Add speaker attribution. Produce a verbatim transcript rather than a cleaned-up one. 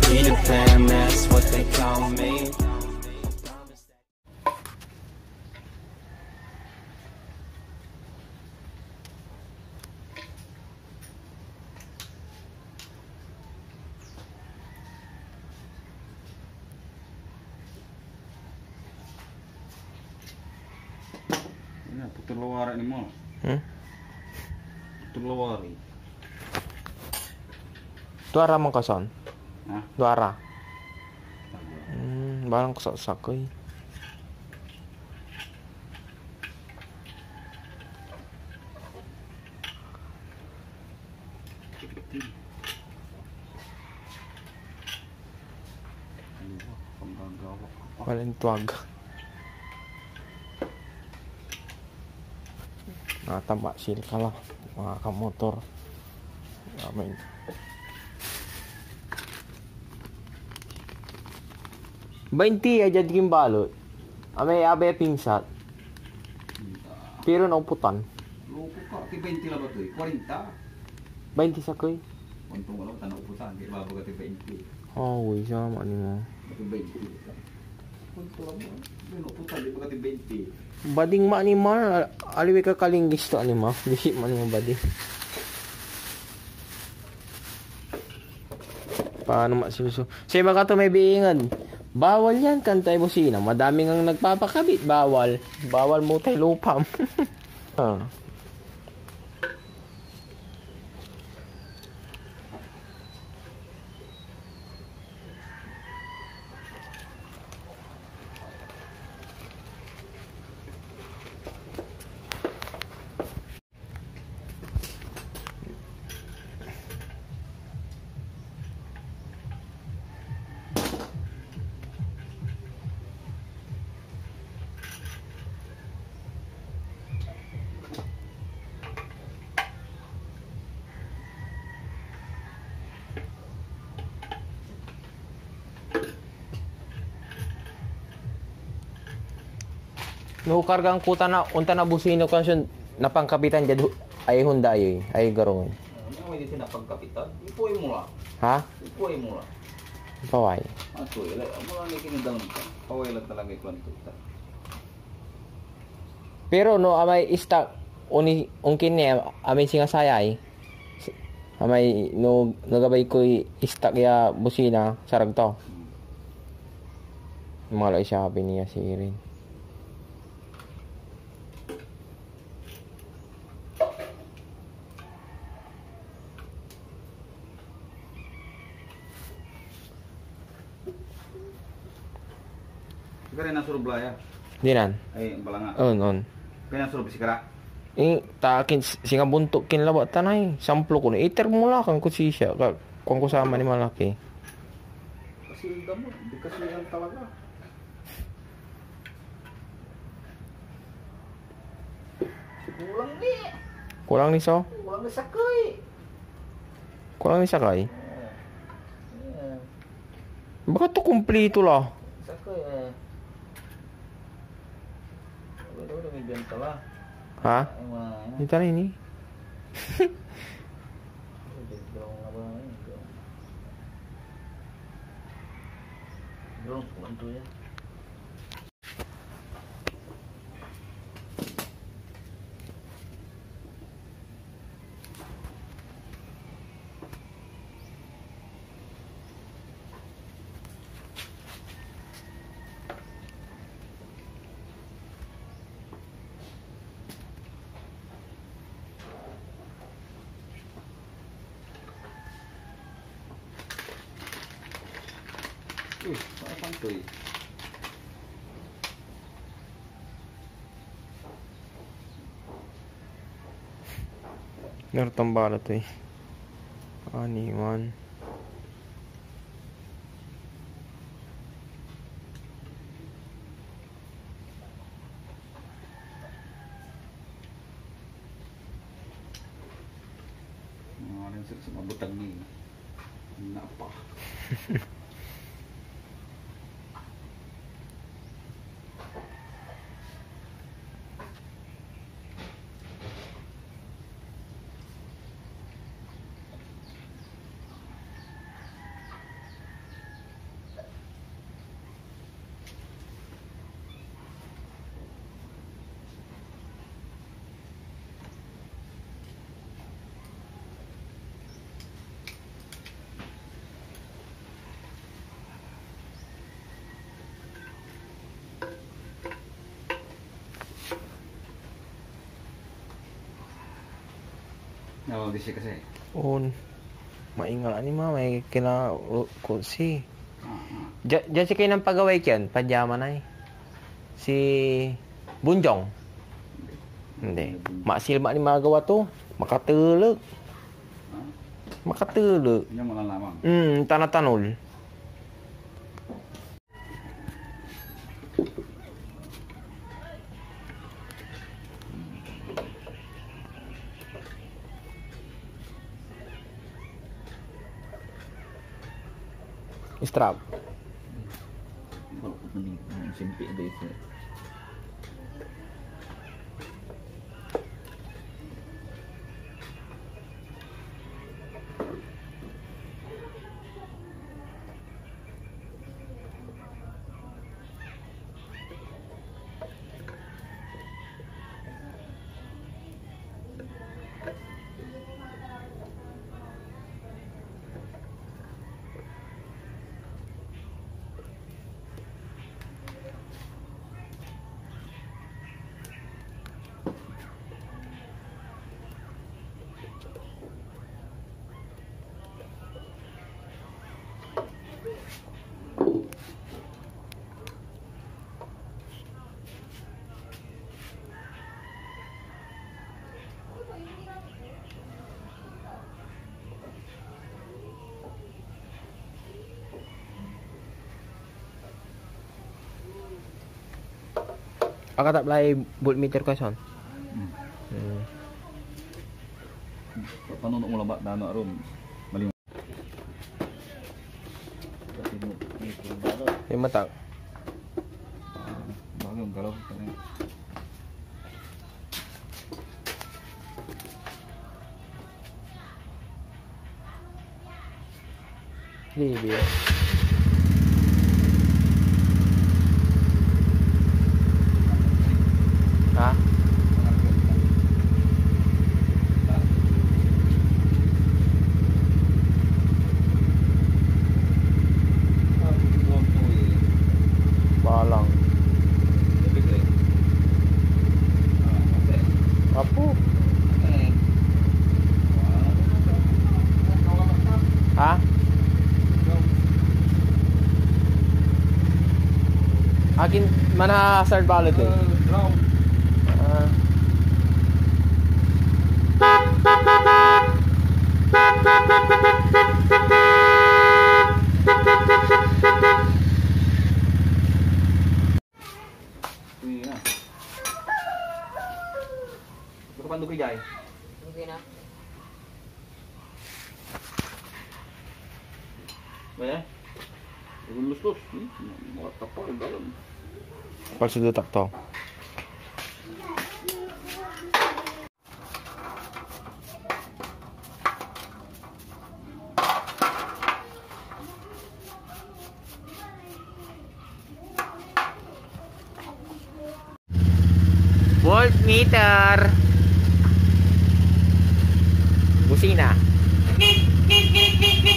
Speaker 1: Peter Pan, that's what they call me.
Speaker 2: Putul lawari ni mo.
Speaker 3: Hmm?
Speaker 2: Putul lawari.
Speaker 3: Duara man kason?
Speaker 2: Ha?
Speaker 3: Duara. Hmm, barang kasak-sakoy. Walang tuwag. Natamba sila ka lang mga kamotor. Amin. Bainti aja dikin balot. Ame abe pingsat. Pero nauputan.
Speaker 2: Loko ka, ti twenty lang ba ito eh? forty.
Speaker 3: Bainti sakoy.
Speaker 2: Untong wala ka nauputan, di ba ba ka ti twenty?
Speaker 3: Oh, uy, sama ni mo.
Speaker 2: Ti twenty. Untong lang mo, di nauputan, di ba ka ti twenty?
Speaker 3: Bading ma ni ma, aliwi ka kalinggis to ani ma. Bisi man mo bading. Paano masuso? Say baka to may biingan. Bawal yan kantay busina. Madaming ang nagpapakabit. Bawal. Bawal mo tay lupam. Ah. No kargang kuta na unta na busino kasi napangkapitan jad ay Hyundai ay garong.
Speaker 2: Ano may dito na pagkapitan? Ipuy mo la.
Speaker 3: Ha?
Speaker 2: Ipuy mo la.
Speaker 3: Paway.
Speaker 2: Ato ila, mo lang kinidang ka. Paway lang talaga ikon tuta.
Speaker 3: Pero no amay stock uni ungkin ni amay singa sayay. Amay no nagabay ko stock ya busina sarag to. Malay siya sabi niya si Irin.
Speaker 2: Kaya na suruh belaya.
Speaker 3: Dinan.
Speaker 2: Ay balanga.
Speaker 3: On on.
Speaker 2: Kaya suruh bisikara.
Speaker 3: Eh takin singa buntok kin lawat tanay. Samplo ko ni iter mula kan ko siya ka kung ko sama ni malaki.
Speaker 2: Kasi damo, di kasi yan talaga. Kulang ni.
Speaker 3: Kulang ni so?
Speaker 2: Kulang ni sakay.
Speaker 3: Kulang ni sakay.
Speaker 2: Yeah.
Speaker 3: Baka to kumpleto lah.
Speaker 2: Sakay eh. Udah udah may benta lah.
Speaker 3: Ha? Ito na ini.
Speaker 2: Drone kuanto ya. Uy, apa tuh?
Speaker 3: Nartambala to eh. Aniwan.
Speaker 2: Nah, yang sama butang ni. Napa? Oh, di siya kasi.
Speaker 3: Oh, maingat ni mah may kena kursi.
Speaker 2: Ah, ah.
Speaker 3: Diyan si kayo ng pagaway kyan, padyaman ay. Si Bunjong. Hindi. Mak silmak ni magawa tu. Makatulog.
Speaker 2: Ha?
Speaker 3: Makatulog.
Speaker 2: Yan mo lang lamang.
Speaker 3: Hmm, tanah-tanul. Strap.
Speaker 2: Oh, mending sempit dia itu.
Speaker 3: Akak tak pelai voltmeter kosong.
Speaker 2: Hmm.
Speaker 3: Hmm.
Speaker 2: Paano nak mulabat dah nak rum? Maling. Kasi mo ni puro.
Speaker 3: Lima tak.
Speaker 2: Bagong kalau kena.
Speaker 3: Ni dia. Ha? Balang. Apa? Ha? Akin mana start balik tu? Ah.
Speaker 2: Uy na. Kapan tu kerja?
Speaker 4: Okay na.
Speaker 2: Bayar. Lulus-lulus. Mau tapau dalam.
Speaker 3: Lepas tu tak tahu. Voltmeter. Busina.